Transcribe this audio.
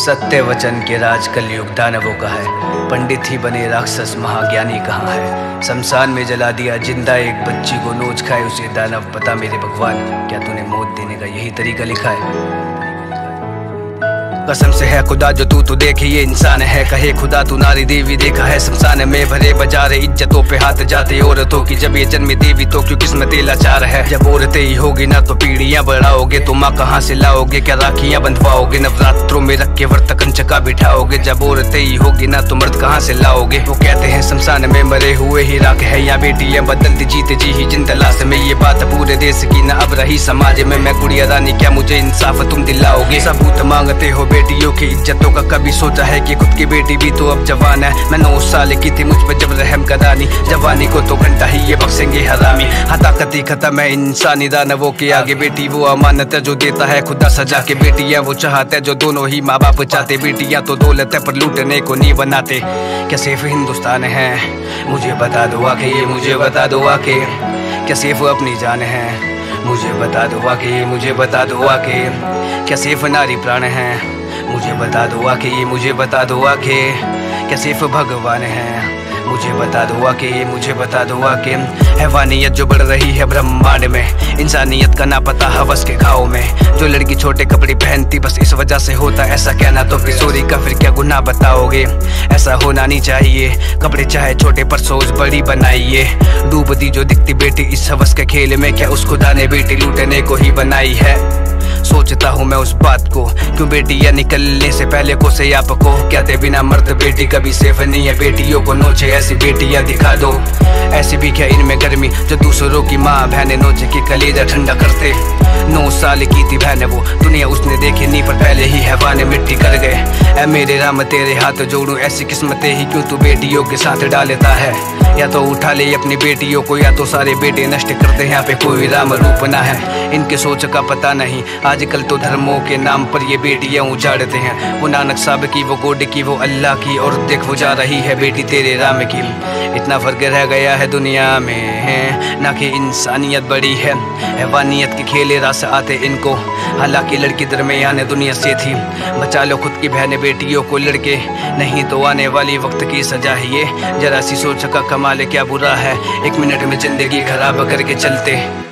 सत्य वचन के राज कलयुग दानवों का है। पंडित ही बने राक्षस, महाज्ञानी कहाँ है। शमशान में जला दिया जिंदा एक बच्ची को, नोच खाए उसे दानव। पता मेरे भगवान, क्या तूने मौत देने का यही तरीका लिखा है? कसम से है खुदा जो तू देखे ये इंसान है। कहे खुदा तू नारी देवी देखा है शमशान में भरे बजारे, इज्जतों पे हाथ जाते औरतों की। जब ये जन्मी देवी तो क्यों किस्मत लाचार है। जब औरतें ही होगी ना तो पीढ़ियां बढ़ाओगे, तो माँ कहाँ से लाओगे? क्या राखियां बंधवाओगे? नवरात्रों में रख के व्रत कंचका बिठाओगे। जब औरतें ही होगी ना तो मर्द कहाँ से लाओगे? वो कहते हैं शमशान में मरे हुए ही राख है, या बेटियां बदलती जीते जी ही जिंदा लाश में। ये बात पूरे देश की न अब रही समाज में। मैं गुड़िया रानी, क्या मुझे इंसाफ तुम दिलाओगे? सबूत मांगते हो बेटियों की इज्जतों का, कभी सोचा है कि खुद की बेटी भी तो अब जवान है। मैं 9 साल की थी, मुझ पे जब रहम करानी, जवानी को तो घंटा ही ये बख्शेंगे हरामी। हताकती खत्म है इंसानी दानवों के आगे। बेटी वो अमानत है जो देता है खुदा सजा के। बेटियां वो चाहते जो दोनों ही माँ बाप चाहते। बेटियां तो दौलत है पर लूटने को नहीं बनाते। क्या सिर्फ हिंदुस्तान है? मुझे बता दो आके, ये मुझे बता दो आके, क्या सिर्फ अपनी जान है? मुझे बता दो आके, मुझे बता दो आके, क्या सिर्फ नारी प्राण है? मुझे बता दो आके, ये मुझे बता दो आके, क्या सिर्फ भगवान है? मुझे बता दो आके, ये मुझे बता दो आके। हैवानियत जो बढ़ रही है ब्रह्मांड में, इंसानियत का ना पता हवस के घाव में। जो लड़की छोटे कपड़े पहनती बस इस वजह से होता ऐसा कहना तो किशोरी का फिर क्या गुनाह बताओगे? ऐसा होना नहीं चाहिए, कपड़े चाहे छोटे पर सोच बड़ी बनाइए। डूबती जो दिखती बेटी इस हवस के खेल में, क्या उस खुदा ने बेटी लूटने को ही बनाई है? सोचता हूँ मैं उस बात को, क्यों बेटियां निकलने से पहले को से आपको कहते बिना मर्द बेटी कभी सेफ नहीं है। बेटियों को नोचे ऐसी बेटियां दिखा दो, ऐसी भी क्या इनमें गर्मी जो दूसरों की माँ बहने नोचे की कलेजा ठंडा करते। 9 साल की थी बहन वो, दुनिया उसने देखी नहीं पर पहले ही हैवान मिट्टी कर गए। ऐ मेरे राम तेरे हाथ जोड़ूं, ऐसी किस्मतें ही क्यों तू बेटियों के साथ डालता है? या तो उठा ले अपनी बेटियों को, या तो सारे बेटे नष्ट करते हैं। यहाँ पे कोई राम रूप ना है, इनके सोच का पता नहीं। आजकल तो धर्मों के नाम पर ये बेटियां उजाड़ते हैं। वो नानक साहब की, वो गोड की, वो अल्लाह की, और देख वो जा रही है बेटी तेरे राम की। इतना फर्क रह गया है दुनिया में, ना कि इंसानियत बड़ी है। हैवानियत के खेले रास आते इनको, हालांकि लड़की दरमियान दुनिया से थी। बचा लो खुद की बहन बेटियों को लड़के, नहीं तो आने वाली वक्त की सजा है ये। जरा सी सोच का कमाल क्या बुरा है, 1 मिनट में जिंदगी खराब करके चलते।